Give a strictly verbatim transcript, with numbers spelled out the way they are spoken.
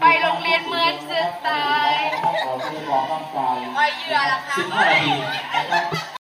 ไปโรงเรียนเมืองสุดตายอ้อยเยื่อละค่ะ